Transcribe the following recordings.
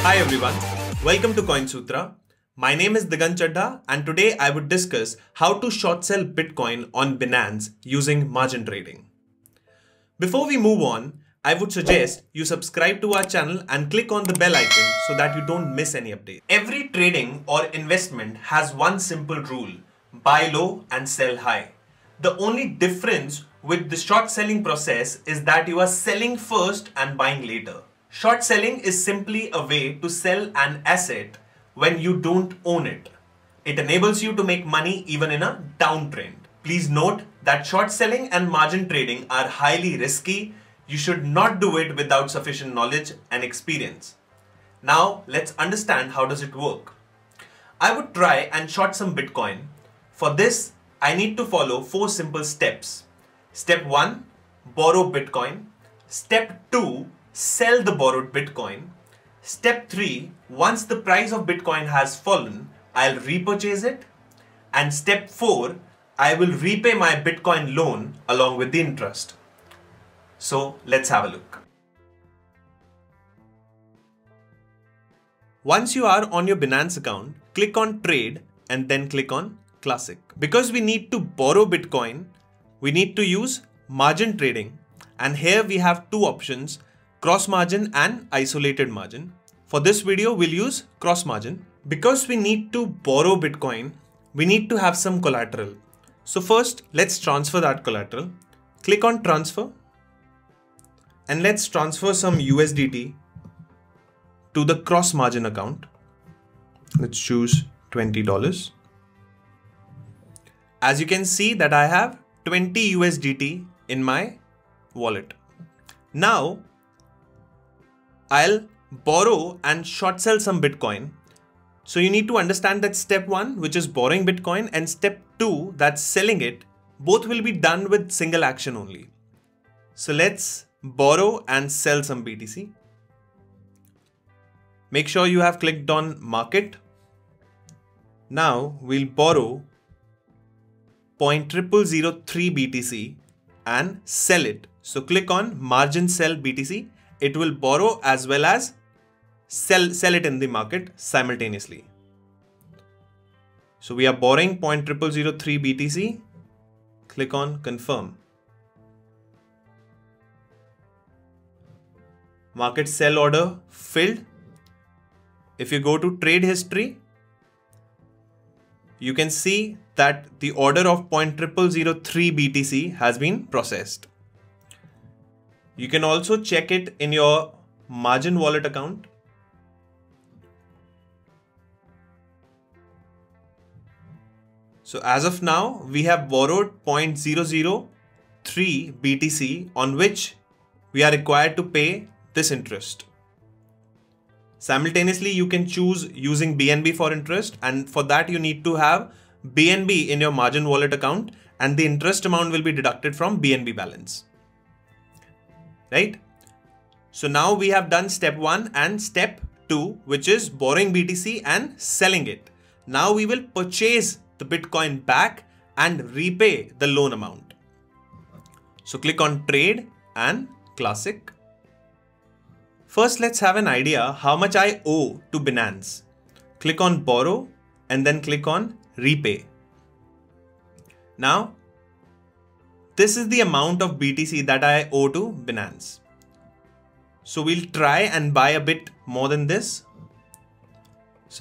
Hi everyone, welcome to CoinSutra. My name is Digant Chadha and today I would discuss how to short sell Bitcoin on Binance using margin trading. Before we move on, I would suggest you subscribe to our channel and click on the bell icon so that you don't miss any updates. Every trading or investment has one simple rule: buy low and sell high. The only difference with the short selling process is that you are selling first and buying later. Short selling is simply a way to sell an asset when you don't own it. It enables you to make money even in a downtrend. Please note that short selling and margin trading are highly risky. You should not do it without sufficient knowledge and experience. Now let's understand how does it work. I would try and short some Bitcoin. For this, I need to follow 4 simple steps. Step 1, borrow Bitcoin. Step 2, sell the borrowed Bitcoin. Step 3, once the price of Bitcoin has fallen, I'll repurchase it. And step 4, I will repay my Bitcoin loan along with the interest. So let's have a look. Once you are on your Binance account, click on Trade and then click on Classic. Because we need to borrow Bitcoin, we need to use margin trading. And here we have 2 options: cross margin and isolated margin. For this video, we'll use cross margin. Because we need to borrow Bitcoin, we need to have some collateral. So first, let's transfer that collateral. Click on transfer and let's transfer some USDT to the cross margin account. Let's choose $20. As you can see that I have 20 USDT in my wallet. Now, I'll borrow and short sell some Bitcoin. So you need to understand that step 1, which is borrowing Bitcoin, and step 2, that's selling it, both will be done with single action only. So let's borrow and sell some BTC. Make sure you have clicked on market. Now we'll borrow 0.0003 BTC and sell it. So click on margin sell BTC. It will borrow as well as sell it in the market simultaneously. So we are borrowing 0.0003 BTC. Click on confirm. Market sell order filled. If you go to trade history, you can see that the order of 0.0003 BTC has been processed. You can also check it in your margin wallet account. So as of now, we have borrowed 0.003 BTC on which we are required to pay this interest. Simultaneously, you can choose using BNB for interest, and for that you need to have BNB in your margin wallet account and the interest amount will be deducted from BNB balance. Right? So now we have done step 1 and step 2, which is borrowing BTC and selling it. Now we will purchase the Bitcoin back and repay the loan amount. So click on trade and classic. First, let's have an idea how much I owe to Binance. Click on borrow and then click on repay. Now, this is the amount of BTC that I owe to Binance. So we'll try and buy a bit more than this. So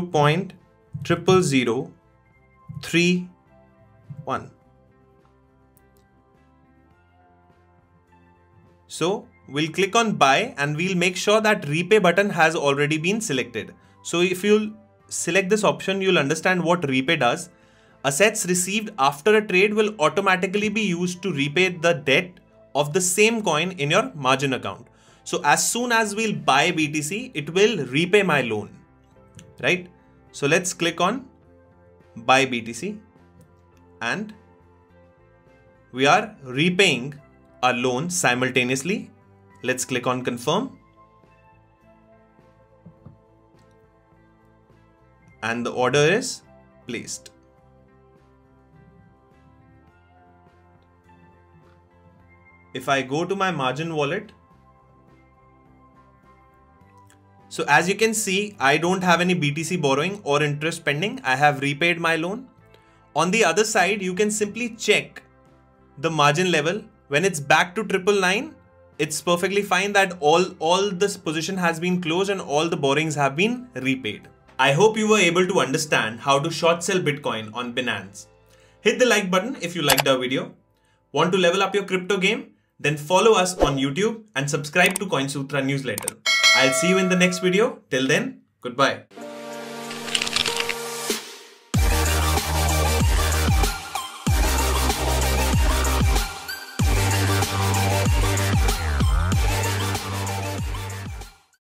0.00031. So we'll click on buy and we'll make sure that repay button has already been selected. So if you'll select this option, you'll understand what repay does. Assets received after a trade will automatically be used to repay the debt of the same coin in your margin account. So as soon as we'll buy BTC, it will repay my loan, right? So let's click on buy BTC and we are repaying our loan simultaneously. Let's click on confirm. And the order is placed. If I go to my margin wallet, So as you can see, I don't have any BTC borrowing or interest pending. I have repaid my loan. On the other side, you can simply check the margin level. When it's back to 999, it's perfectly fine that all this position has been closed and all the borrowings have been repaid. I hope you were able to understand how to short sell Bitcoin on Binance. Hit the like button if you liked our video. Want to level up your crypto game? Then follow us on YouTube and subscribe to CoinSutra newsletter. I'll see you in the next video. Till then, goodbye.